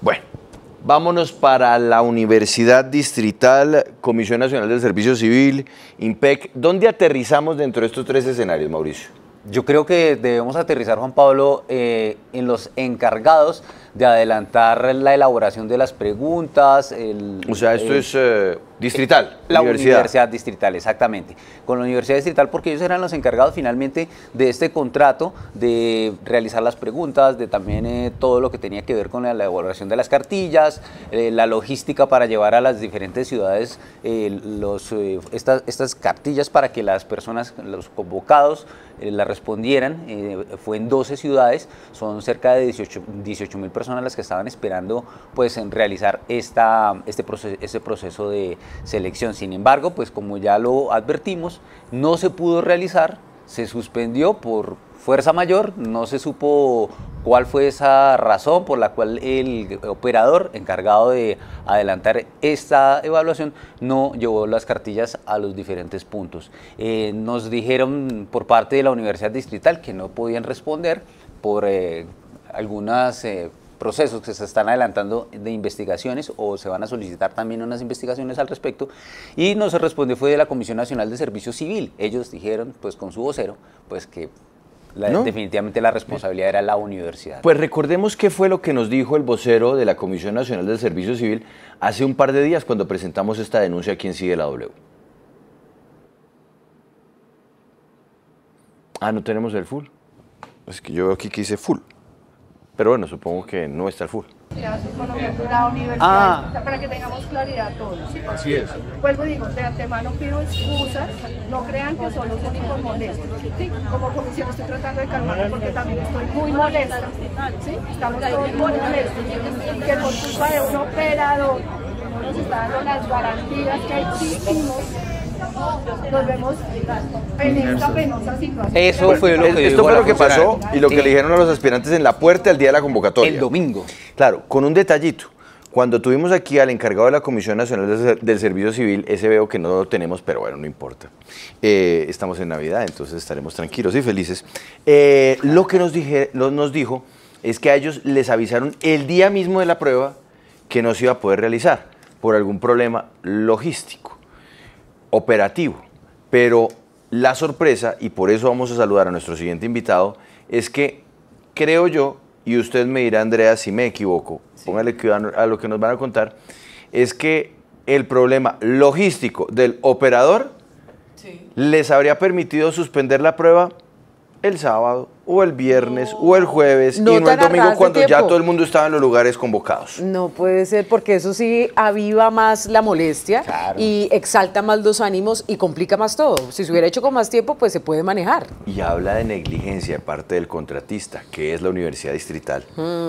Bueno, vámonos para la Universidad Distrital, Comisión Nacional del Servicio Civil, IMPEC. ¿Dónde aterrizamos dentro de estos tres escenarios, Mauricio? Yo creo que debemos aterrizar, Juan Pablo, en los encargados de adelantar la elaboración de las preguntas. O sea, esto es distrital. La universidad distrital, exactamente. Con la universidad distrital, porque ellos eran los encargados finalmente de este contrato, de realizar las preguntas, de también todo lo que tenía que ver con la elaboración de las cartillas, la logística para llevar a las diferentes ciudades estas cartillas para que las personas, los convocados, la respondieran. Fue en 12 ciudades, son cerca de 18.000 personas las que estaban esperando pues en realizar este proceso de selección. Sin embargo, pues como ya lo advertimos, no se pudo realizar, se suspendió por fuerza mayor, no se supo cuál fue esa razón por la cual el operador encargado de adelantar esta evaluación no llevó las cartillas a los diferentes puntos. Nos dijeron por parte de la Universidad Distrital que no podían responder por algunos procesos que se están adelantando de investigaciones, o se van a solicitar también unas investigaciones al respecto, y no se respondió fue de la Comisión Nacional de Servicio Civil. Ellos dijeron, pues con su vocero, pues que definitivamente la responsabilidad era la universidad. Pues recordemos qué fue lo que nos dijo el vocero de la Comisión Nacional del Servicio Civil hace un par de días cuando presentamos esta denuncia aquí en Sigue la W. Ah, no tenemos el full. Es que yo veo aquí que dice full. Pero bueno, supongo que no está el full. La universidad, para que tengamos claridad todos. ¿Sí? Así es. Vuelvo y digo, de antemano pido excusas, no crean que son los únicos molestos. ¿Sí? Como comisión estoy tratando de calmarme porque también estoy muy molesta. ¿Sí? Estamos todos muy molestos. Que por culpa de un operador que no nos está dando las garantías que exigimos, nos vemos en esta penosa situación. Eso fue lo que Esto fue lo que pasó y lo que le dijeron a los aspirantes en la puerta el día de la convocatoria. el domingo. Claro, con un detallito. Cuando tuvimos aquí al encargado de la Comisión Nacional del Servicio Civil, ese veo que no lo tenemos, pero bueno, no importa. Estamos en Navidad, entonces estaremos tranquilos y felices. Lo que nos dijo es que a ellos les avisaron el día mismo de la prueba que no se iba a poder realizar por algún problema logístico, operativo. Pero la sorpresa, y por eso vamos a saludar a nuestro siguiente invitado, es que creo yo, y usted me dirá, Andrea, si me equivoco, póngale cuidado a lo que nos van a contar, es que el problema logístico del operador les habría permitido suspender la prueba el sábado o el viernes o el jueves y no el domingo cuando ya todo el mundo estaba en los lugares convocados. No puede ser, porque eso sí aviva más la molestia y exalta más los ánimos y complica más todo. Si se hubiera hecho con más tiempo, pues se puede manejar. Y habla de negligencia de parte del contratista, que es la Universidad Distrital.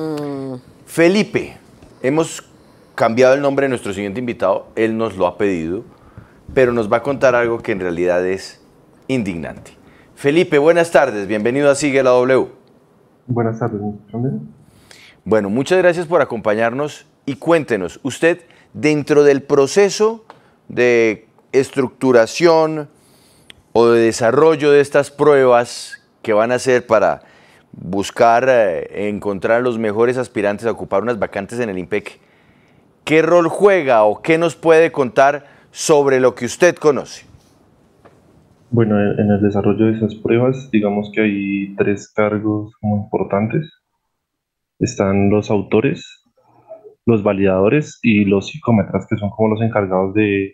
Felipe, hemos cambiado el nombre de nuestro siguiente invitado, él nos lo ha pedido, pero nos va a contar algo que en realidad es indignante. Felipe, buenas tardes, bienvenido a Sigue la W. Buenas tardes, Bueno, muchas gracias por acompañarnos y cuéntenos, usted dentro del proceso de estructuración o de desarrollo de estas pruebas que van a hacer para buscar encontrar los mejores aspirantes a ocupar unas vacantes en el IMPEC, ¿qué rol juega o qué nos puede contar sobre lo que usted conoce? Bueno, en el desarrollo de esas pruebas, digamos que hay tres cargos muy importantes. Están los autores, los validadores y los psicómetras, que son como los encargados de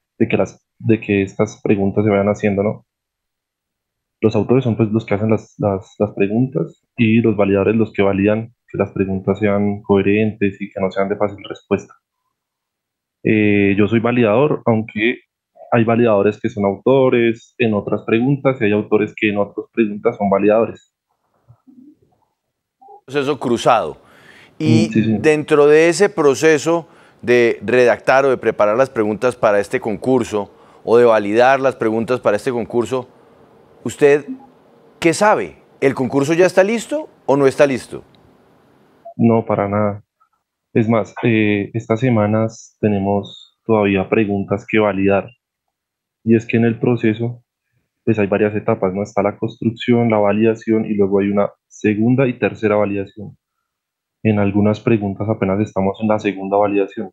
que estas preguntas se vayan haciendo, ¿no? Los autores son pues los que hacen las preguntas, y los validadores los que validan que las preguntas sean coherentes y que no sean de fácil respuesta. Yo soy validador, aunque hay validadores que son autores en otras preguntas y hay autores que en otras preguntas son validadores. Proceso cruzado. Y Sí. dentro de ese proceso de redactar o de preparar las preguntas para este concurso o de validar las preguntas para este concurso, ¿usted qué sabe? ¿El concurso ya está listo o no está listo? No, para nada. Es más, estas semanas tenemos todavía preguntas que validar. Y es que en el proceso pues hay varias etapas, ¿no? Está la construcción, la validación y luego hay una segunda y tercera validación. En algunas preguntas apenas estamos en la segunda validación.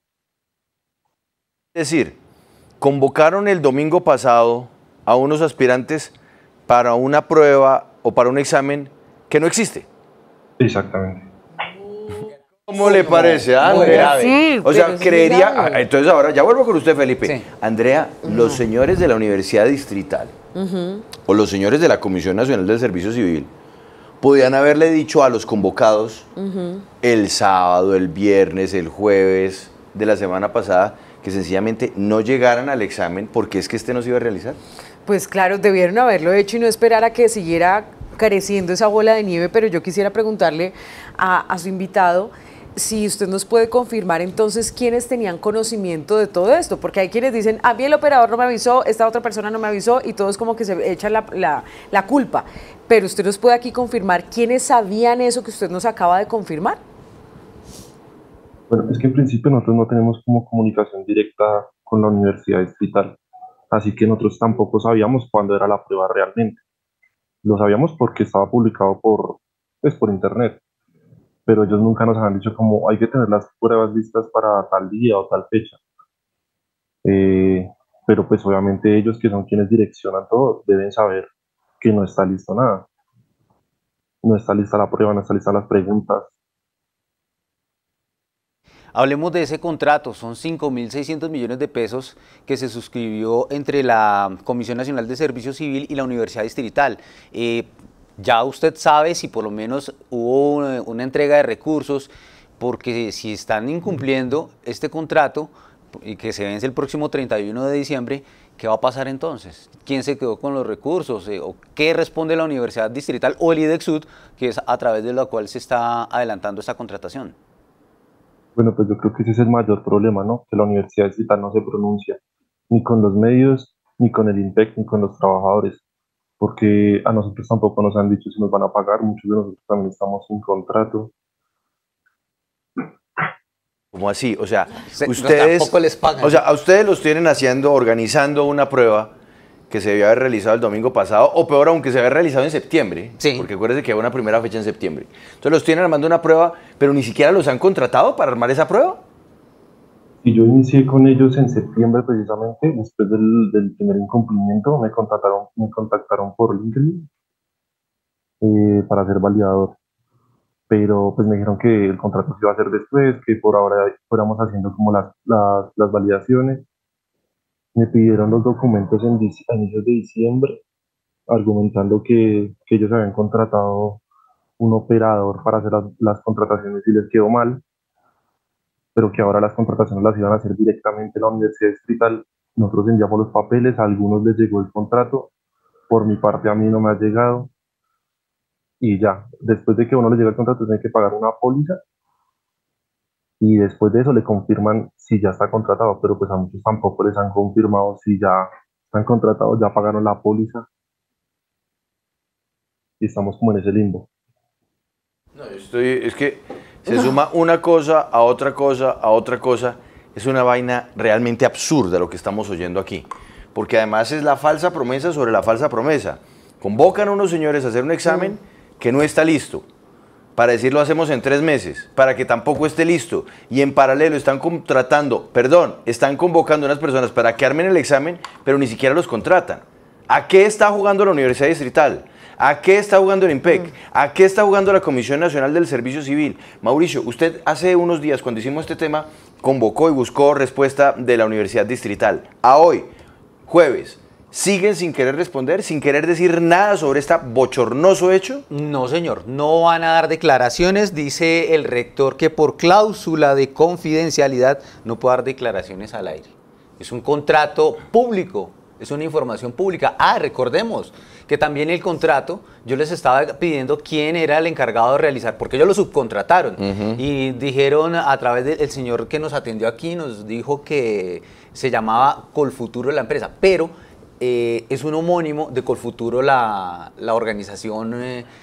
Es decir, convocaron el domingo pasado a unos aspirantes para una prueba o para un examen que no existe. Exactamente. ¿Cómo le parece, Andrea? Sí, O sea, pero es creería... grave. Entonces ahora, ya vuelvo con usted, Felipe. Sí. Andrea, los señores de la Universidad Distrital o los señores de la Comisión Nacional del Servicio Civil podían haberle dicho a los convocados el sábado, el viernes, el jueves de la semana pasada que sencillamente no llegaran al examen porque es que este no se iba a realizar. Pues claro, debieron haberlo hecho y no esperar a que siguiera creciendo esa bola de nieve, pero yo quisiera preguntarle a su invitado si usted nos puede confirmar entonces quiénes tenían conocimiento de todo esto, porque hay quienes dicen, a mí el operador no me avisó, esta otra persona no me avisó, y todos como que se echan la culpa. Pero usted nos puede aquí confirmar quiénes sabían eso que usted nos acaba de confirmar. Bueno, es que en principio nosotros no tenemos como comunicación directa con la Universidad Distrital, así que nosotros tampoco sabíamos cuándo era la prueba realmente. Lo sabíamos porque estaba publicado pues, por internet, pero ellos nunca nos han dicho como hay que tener las pruebas listas para tal día o tal fecha. Eh, pero pues obviamente ellos que son quienes direccionan todo deben saber que no está listo nada. No está lista la prueba, no está lista las preguntas. Hablemos de ese contrato, son 5.600 millones de pesos que se suscribió entre la Comisión Nacional de Servicio Civil y la Universidad Distrital. Ya usted sabe si por lo menos hubo una entrega de recursos, porque si están incumpliendo este contrato y que se vence el próximo 31 de diciembre, ¿qué va a pasar entonces? ¿Quién se quedó con los recursos? ¿O qué responde la Universidad Distrital o el IDEXUD, que es a través de la cual se está adelantando esta contratación? Bueno, pues yo creo que ese es el mayor problema, ¿no? Que la Universidad Distrital no se pronuncia ni con los medios, ni con el INPEC, ni con los trabajadores, porque a nosotros tampoco nos han dicho si nos van a pagar, muchos de nosotros también estamos sin contrato. ¿Cómo así? O sea, No, ustedes... tampoco les pagan. O sea, a ustedes los tienen haciendo, organizando una prueba que se debió haber realizado el domingo pasado, o peor aún, que se había realizado en septiembre, Sí. porque acuérdense que había una primera fecha en septiembre. Entonces los tienen armando una prueba, pero ni siquiera los han contratado para armar esa prueba. Y yo inicié con ellos en septiembre precisamente, después del primer incumplimiento, me contactaron por LinkedIn para ser validador. Pero pues me dijeron que el contrato se iba a hacer después, que por ahora fuéramos haciendo como las validaciones. Me pidieron los documentos a inicios de diciembre, argumentando que ellos habían contratado un operador para hacer las contrataciones y les quedó mal, pero que ahora las contrataciones las iban a hacer directamente en la Universidad Distrital. Nosotros enviamos los papeles, a algunos les llegó el contrato, por mi parte a mí no me ha llegado, y ya, después de que a uno le llega el contrato tiene que pagar una póliza, y después de eso le confirman si ya está contratado, pero pues a muchos tampoco les han confirmado si ya están contratados, ya pagaron la póliza, y estamos como en ese limbo. No, es que se suma una cosa a otra cosa a otra cosa. Es una vaina realmente absurda lo que estamos oyendo aquí. Porque además es la falsa promesa sobre la falsa promesa. Convocan a unos señores a hacer un examen que no está listo. Para decir lo hacemos en 3 meses, para que tampoco esté listo. Y en paralelo están están convocando a unas personas para que armen el examen, pero ni siquiera los contratan. ¿A qué está jugando la Universidad Distrital? ¿A qué está jugando el INPEC? ¿A qué está jugando la Comisión Nacional del Servicio Civil? Mauricio, usted hace unos días, cuando hicimos este tema, convocó y buscó respuesta de la Universidad Distrital. A hoy, jueves, ¿siguen sin querer responder, sin querer decir nada sobre este bochornoso hecho? No, señor, no van a dar declaraciones. Dice el rector que por cláusula de confidencialidad no puede dar declaraciones al aire. Es un contrato público, es una información pública. Recordemos que también el contrato, yo les estaba pidiendo quién era el encargado de realizar, porque ellos lo subcontrataron. Y dijeron a través del señor que nos atendió aquí, nos dijo que se llamaba Colfuturo la empresa, pero es un homónimo de Colfuturo la organización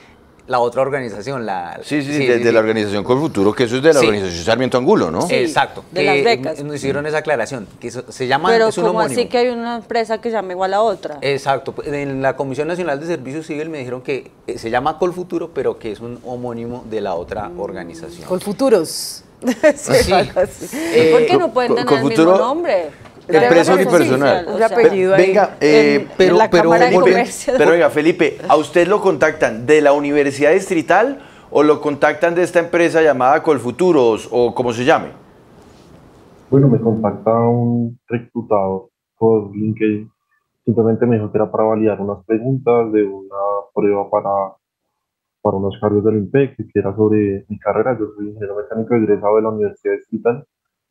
La otra organización, de la organización Colfuturo, que eso es de la Sí. organización Sarmiento Angulo, ¿no? Sí. Exacto. de las becas. Nos hicieron esa aclaración, que se llama, Pero es un como homónimo. así que hay una empresa que se llama igual a otra. Exacto. En la Comisión Nacional de Servicio Civil me dijeron que se llama Colfuturo, pero que es un homónimo de la otra organización. Colfuturos. Sí. algo así. ¿Y por qué no pueden tener el mismo Colfuturo- nombre? Empresa Debe ser unipersonal. oficial, o Un sea, apellido ahí. Venga, en pero, la pero, Cámara de Felipe, Comercio. pero oiga, Felipe, ¿a usted lo contactan de la Universidad Distrital o lo contactan de esta empresa llamada Colfuturos o como se llame? Bueno, me contacta un reclutador por LinkedIn. Simplemente me dijo que era para validar unas preguntas de una prueba para unos cargos del INPEC, que era sobre mi carrera. Yo soy ingeniero mecánico egresado de la Universidad Distrital.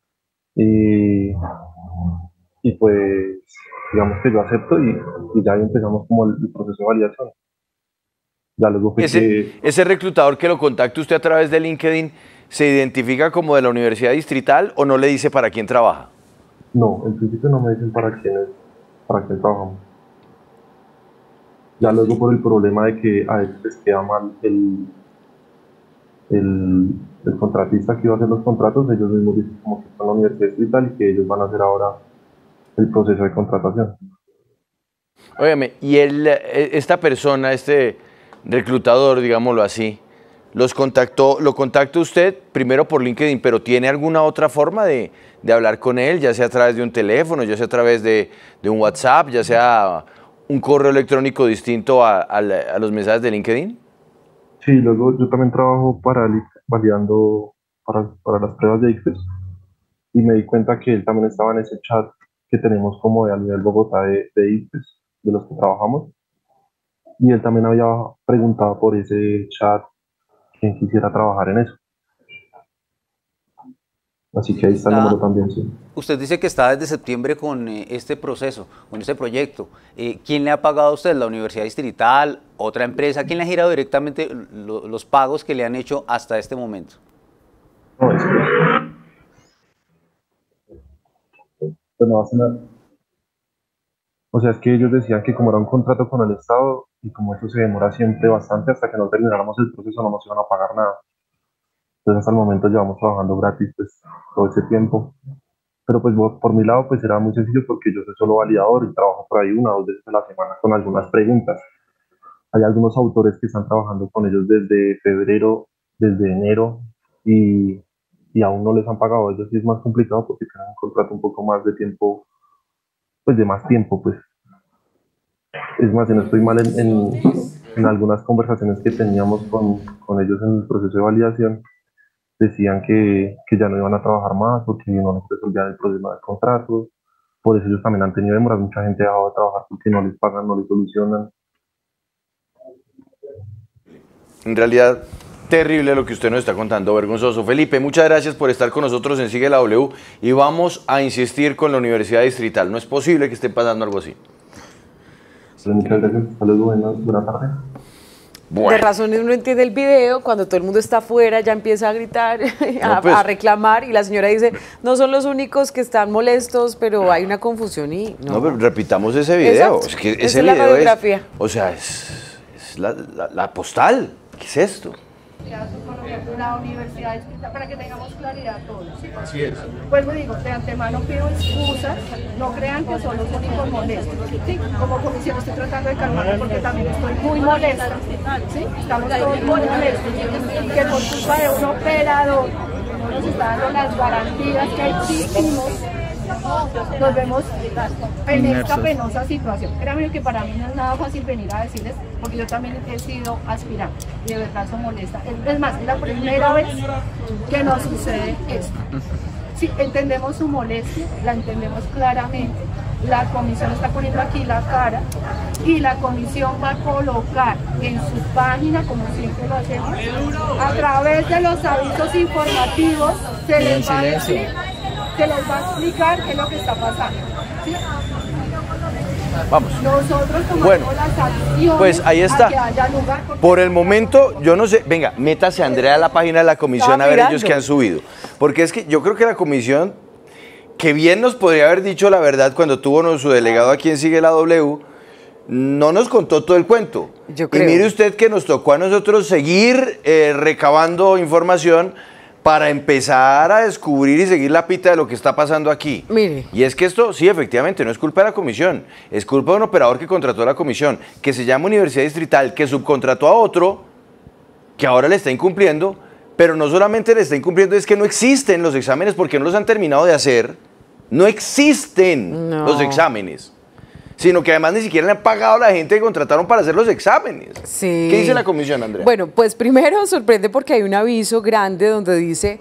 Y pues, digamos que yo acepto y ya ahí empezamos como el proceso de validación. Ya luego fue que... Ese reclutador que lo contacta usted a través de LinkedIn, ¿se identifica como de la Universidad Distrital o no le dice para quién trabaja? No, en principio no me dicen para quién trabajamos. Ya luego por el problema de que a veces les queda mal el contratista que iba a hacer los contratos, ellos mismos dicen como que son la Universidad Distrital y que ellos van a hacer ahora el proceso de contratación. Óigame, y esta persona, este reclutador, digámoslo así, lo contactó usted primero por LinkedIn, pero ¿tiene alguna otra forma de hablar con él, ya sea a través de un teléfono, ya sea a través de un WhatsApp, ya sea un correo electrónico distinto a los mensajes de LinkedIn? Sí, luego yo también trabajo para el ICFES, validando para las pruebas de ICFES, y me di cuenta que él también estaba en ese chat que tenemos como a nivel Bogotá de ICFES, de los que trabajamos, y él también había preguntado por ese chat quién quisiera trabajar en eso. Así que ahí está el número también, sí. Usted dice que está desde septiembre con este proceso, con este proyecto. ¿Quién le ha pagado a usted? ¿La Universidad Distrital? ¿Otra empresa? ¿Quién le ha girado directamente los pagos que le han hecho hasta este momento? No, es que... Bueno, va a sonar... O sea, es que ellos decían que como era un contrato con el Estado y como eso se demora siempre bastante, hasta que no termináramos el proceso no nos iban a pagar nada. Entonces hasta el momento llevamos trabajando gratis pues todo ese tiempo. Pero pues por mi lado pues era muy sencillo porque yo soy solo validador y trabajo por ahí 1 o 2 veces a la semana con algunas preguntas. Hay algunos autores que están trabajando con ellos desde febrero, desde enero y aún no les han pagado. Ellos sí es más complicado porque tienen un contrato un poco más de tiempo, pues de más tiempo pues. Es más, si no estoy mal en algunas conversaciones que teníamos con ellos en el proceso de validación, decían que ya no iban a trabajar más porque no les resolvían el problema del contrato. Por eso ellos también han tenido demoras. Mucha gente ha dejado de trabajar porque no les pagan, no les solucionan. En realidad, terrible lo que usted nos está contando, vergonzoso. Felipe, muchas gracias por estar con nosotros en Sigue la W y vamos a insistir con la Universidad Distrital. No es posible que esté pasando algo así. Muchas gracias. Hasta luego. Buenas tardes. Bueno. De razones uno entiende el video, cuando todo el mundo está afuera ya empieza a gritar, pues. a reclamar y la señora dice, no son los únicos que están molestos, pero hay una confusión y no. No, pero repitamos ese video. Exacto. Es que Esa ese es la video radiografía. o sea, es la postal. ¿Qué es esto? La universidad distinta para que tengamos claridad todos. ¿Sí? Así es. Pues le digo, de antemano pido excusas, no crean que son los únicos molestos. ¿Sí? Como comisión estoy tratando de calmarme porque también estoy muy molesta. ¿Sí? Estamos todos muy molestos. Y que por culpa de un operador que no nos está dando las garantías que exigimos, nos vemos en esta penosa situación. Créanme que para mí no es nada fácil venir a decirles, porque yo también he sido aspirante y de verdad eso molesta. Es más, es la primera vez que nos sucede esto. Sí, entendemos su molestia, la entendemos claramente. La comisión está poniendo aquí la cara y la comisión va a colocar en su página, como siempre lo hacemos, a través de los avisos informativos, se les va a decir, se les va a explicar qué es lo que está pasando. ¿Sí? Vamos. Nosotros tomamos Bueno, las acciones pues ahí está. a que haya lugar. Por el momento, yo no sé, venga, métase Andrea a la página de la comisión Estaba a ver mirando. ellos qué han subido. Porque es que yo creo que la comisión, que bien nos podría haber dicho la verdad cuando tuvo su delegado aquí en Sigue la W, no nos contó todo el cuento. Yo creo. Y mire usted que nos tocó a nosotros seguir recabando información para empezar a descubrir y seguir la pita de lo que está pasando aquí. Mire. Y es que esto, sí, efectivamente, no es culpa de la comisión, es culpa de un operador que contrató a la comisión, que se llama Universidad Distrital, que subcontrató a otro, que ahora le está incumpliendo, pero no solamente le está incumpliendo, es que no existen los exámenes porque no los han terminado de hacer. No existen los exámenes, sino que además ni siquiera le han pagado a la gente que contrataron para hacer los exámenes. Sí. ¿Qué dice la comisión, Andrea? Bueno, pues primero sorprende porque hay un aviso grande donde dice,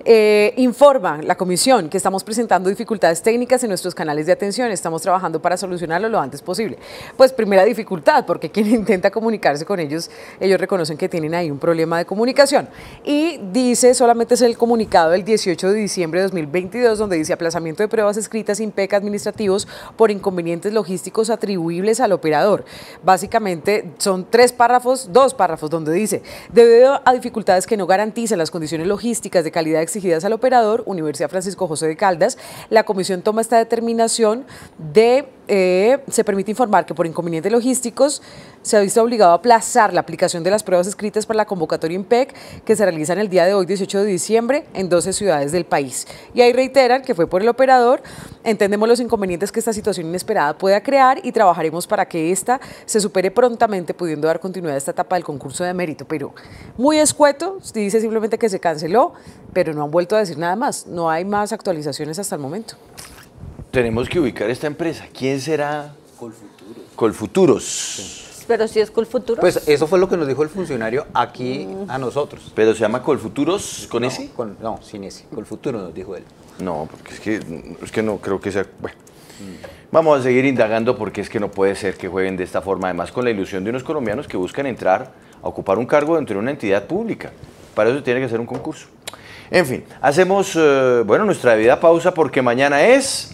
informa la comisión que estamos presentando dificultades técnicas en nuestros canales de atención, estamos trabajando para solucionarlo lo antes posible. Pues primera dificultad, porque quien intenta comunicarse con ellos, ellos reconocen que tienen ahí un problema de comunicación. Y dice, solamente es el comunicado del 18 de diciembre de 2022, donde dice aplazamiento de pruebas escritas IMPEC administrativos por inconvenientes logísticos atribuibles al operador. Básicamente son dos párrafos, donde dice, debido a dificultades que no garantizan las condiciones logísticas de calidad exigidas al operador, Universidad Francisco José de Caldas, la comisión toma esta determinación de, se permite informar que por inconvenientes logísticos se ha visto obligado a aplazar la aplicación de las pruebas escritas para la convocatoria IMPEC que se realiza en el día de hoy, 18 de diciembre, en 12 ciudades del país. Y ahí reiteran que fue por el operador, entendemos los inconvenientes que esta situación inesperada pueda crear y trabajaremos para que esta se supere prontamente, pudiendo dar continuidad a esta etapa del concurso de mérito. Pero muy escueto, dice simplemente que se canceló, pero no han vuelto a decir nada más, no hay más actualizaciones hasta el momento. Tenemos que ubicar esta empresa. ¿Quién será? Colfuturos. Sí. Pero si es Colfuturos. Pues eso fue lo que nos dijo el funcionario aquí a nosotros. ¿Pero se llama Colfuturos con ese? No, sin ese. Colfuturos nos dijo él. No, porque es que no creo que sea... Bueno. Vamos a seguir indagando porque es que no puede ser que jueguen de esta forma, además con la ilusión de unos colombianos que buscan entrar a ocupar un cargo dentro de una entidad pública. Para eso tiene que ser un concurso. En fin, hacemos, bueno, nuestra debida pausa porque mañana es...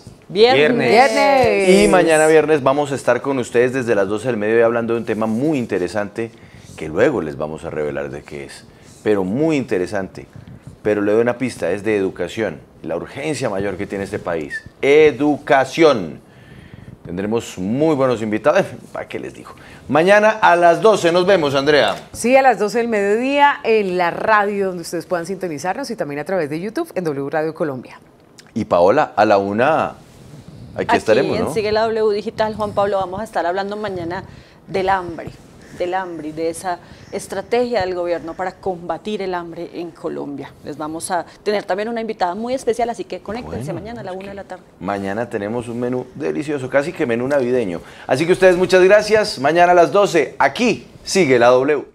Viernes. Y mañana viernes vamos a estar con ustedes desde las 12 del mediodía hablando de un tema muy interesante que luego les vamos a revelar de qué es, pero muy interesante. Pero le doy una pista, es de educación, la urgencia mayor que tiene este país. Educación. Tendremos muy buenos invitados, ¿para qué les digo? Mañana a las 12 nos vemos, Andrea. Sí, a las 12 del mediodía en la radio donde ustedes puedan sintonizarnos y también a través de YouTube en W Radio Colombia. Y Paola, a la 1 aquí estaremos, ¿no? En Sigue la W Digital, Juan Pablo, vamos a estar hablando mañana del hambre y de esa estrategia del gobierno para combatir el hambre en Colombia. Les vamos a tener también una invitada muy especial, así que conéctense mañana a la 1 de la tarde. Mañana tenemos un menú delicioso, casi que menú navideño. Así que ustedes muchas gracias. Mañana a las 12, aquí Sigue la W.